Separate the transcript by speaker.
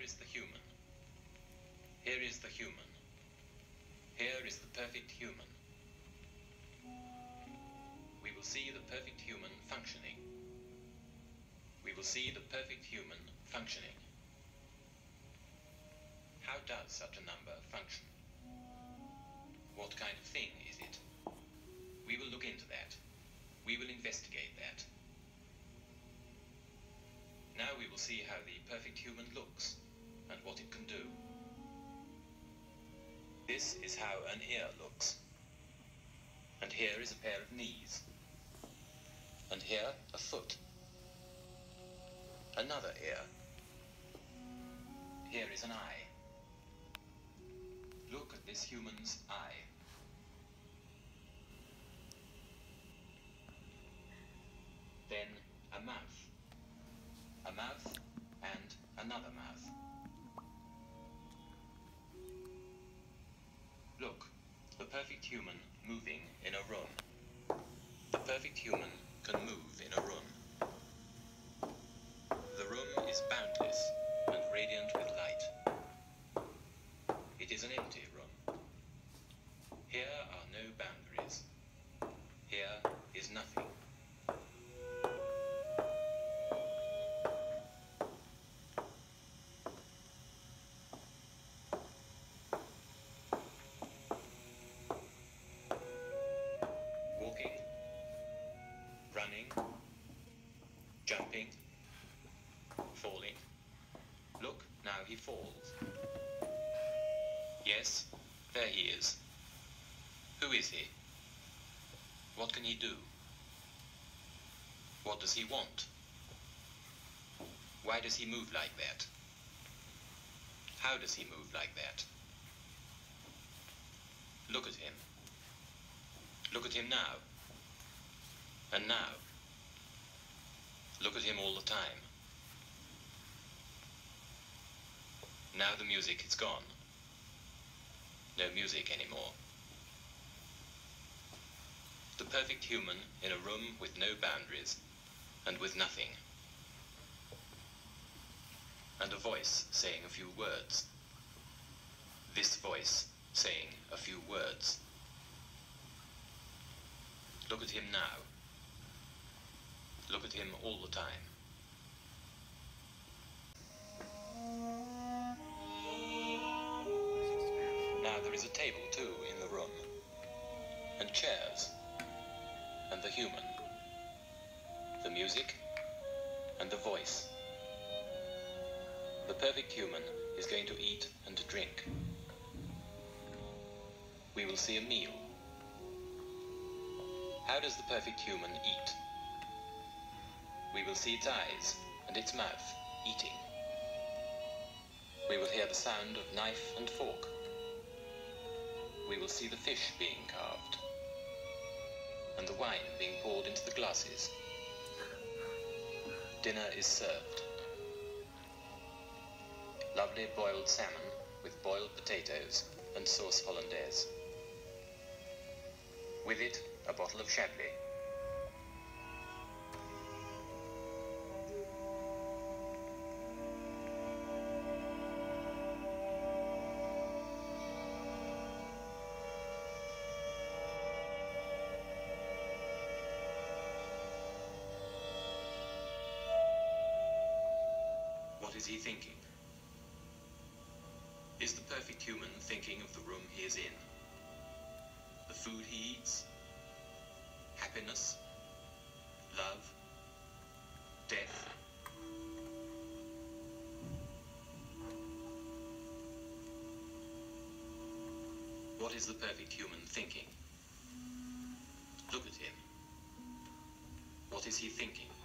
Speaker 1: Here is the human. Here is the human. Here is the perfect human. We will see the perfect human functioning. We will see the perfect human functioning. How does such a number function? What kind of thing is it? We will look into that. We will investigate that. Now we will see how the perfect human looks and what it can do. This is how an ear looks. And here is a pair of knees. And here a foot. Another ear. Here is an eye. Look at this human's eye. Then a mouth. A mouth and another mouth. Look, the perfect human moving in a room. The perfect human can move in a room. The room is boundless and radiant with light. It is an empty room. Here are no boundaries. Here is nothing. Walking, running, jumping, falling. Look, now he falls. Yes, there he is. Who is he? What can he do? What does he want? Why does he move like that? How does he move like that? Look at him. Look at him now. And now. Look at him all the time. Now the music is gone. No music anymore. The perfect human in a room with no boundaries and with nothing. And a voice saying a few words. This voice saying a few words. Look at him now. Look at him all the time. Now there is a table too in the room, and chairs, and the human, the music, and the voice. The perfect human is going to eat and to drink. We will see a meal. How does the perfect human eat? We will see its eyes and its mouth eating. We will hear the sound of knife and fork. We will see the fish being carved and the wine being poured into the glasses. Dinner is served. Lovely boiled salmon with boiled potatoes and sauce hollandaise. With it, a bottle of Chablis. What is he thinking? Is the perfect human thinking of the room he is in? The food he eats? Happiness? Love? Death? What is the perfect human thinking? Look at him. What is he thinking?